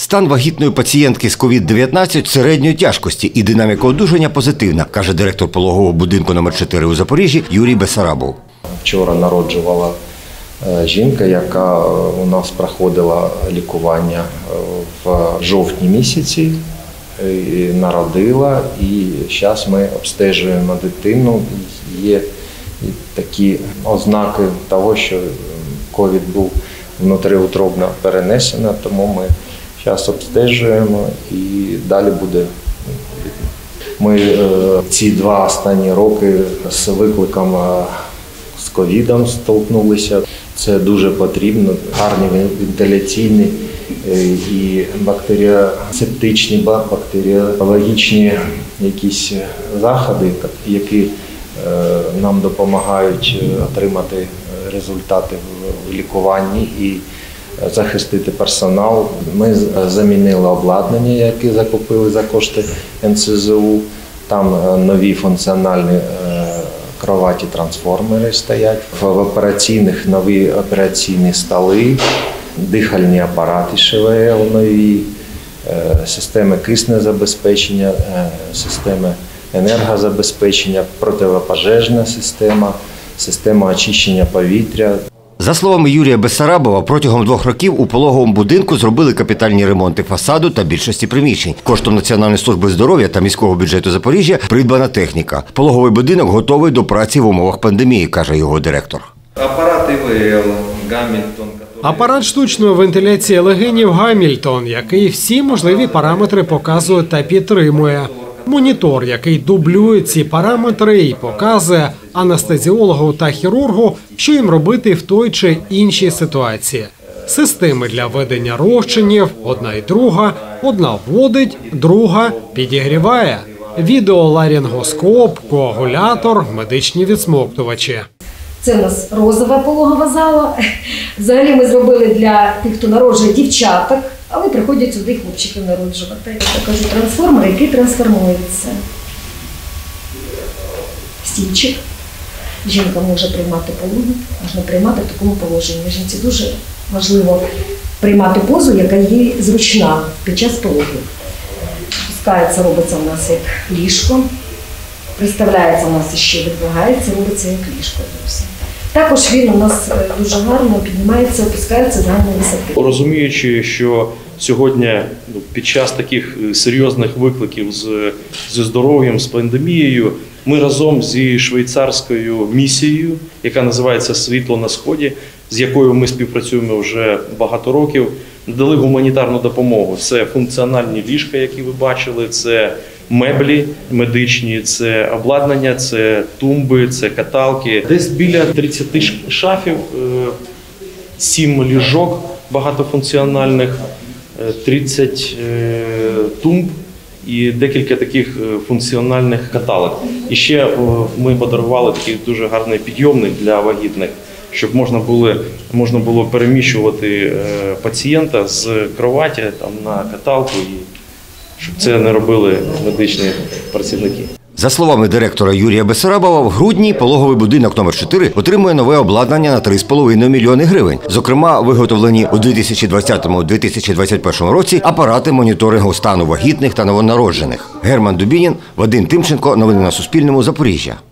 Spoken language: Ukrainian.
Стан вагітної пацієнтки з COVID-19 середньої тяжкості і динаміка одужання позитивна, каже директор пологового будинку номер 4 у Запоріжжі Юрій Бессарабов. Вчора народжувала жінка, яка у нас проходила лікування в жовтні місяці, народила, і зараз ми обстежуємо дитину. Є такі ознаки того, що ковід був внутріутробно перенесено, тому ми зараз обстежуємо і далі буде. Ми ці 2 останні роки з викликом з ковідом столкнулися. Це дуже потрібно. Гарні вентиляційні і бактеріосептичні, бактеріологічні якісь заходи, які нам допомагають отримати результати в лікуванні і захистити персонал. Ми замінили обладнання, яке закупили за кошти НСЗУ. Там нові функціональні кроваті-трансформери стоять. В операційних нові операційні столи, дихальні апарати ШВЛ нові, системи киснезабезпечення, системи енергозабезпечення, протипожежна система, система очищення повітря. За словами Юрія Бессарабова, протягом 2 років у пологовому будинку зробили капітальні ремонти фасаду та більшості приміщень. Коштом Національної служби здоров'я та міського бюджету Запоріжжя придбана техніка. Пологовий будинок готовий до праці в умовах пандемії, каже його директор. Апарат ІВЛ, Гамільтон. Апарат штучної вентиляції легенів Гамільтон, який всі можливі параметри показує та підтримує. Монітор, який дублює ці параметри і показує анестезіологу та хірургу, що їм робити в той чи іншій ситуації. Системи для ведення розчинів, одна і друга, одна вводить, друга підігріває. Відеоларінгоскоп, коагулятор, медичні відсмоктувачі. Це у нас розова пологова зала. Взагалі ми зробили для тих, хто народжує дівчаток, але приходять сюди хлопчики народжувати. Я кажу, трансформер, який трансформується. Стільчик. Жінка може приймати пологи, можна приймати в такому положенні. Жінці дуже важливо приймати позу, яка їй зручна під час пологів. Пускається, робиться у нас як ліжко. Представляється у нас ще видвигається, робиться як ліжко. Також він у нас дуже гарно піднімається, опускається з гарної висоти. Розуміючи, що сьогодні під час таких серйозних викликів зі здоров'ям, з пандемією, ми разом зі швейцарською місією, яка називається «Світло на Сході», з якою ми співпрацюємо вже багато років, надали гуманітарну допомогу. Це функціональні ліжка, які ви бачили, це меблі медичні, це обладнання, це тумби, це каталки. Десь біля 30 шафів, 7 ліжок багатофункціональних, 30 тумб і декілька таких функціональних каталок. І ще ми подарували такий дуже гарний підйомник для вагітних, щоб можна було переміщувати пацієнта з кроваті на каталку, і щоб це не робили медичні працівники. За словами директора Юрія Бессарабова, в грудні пологовий будинок номер 4 отримує нове обладнання на 3,5 мільйони гривень. Зокрема, виготовлені у 2020-2021 році апарати моніторингу стану вагітних та новонароджених. Герман Дубінін, Вадим Тимченко. Новини на Суспільному. Запоріжжя.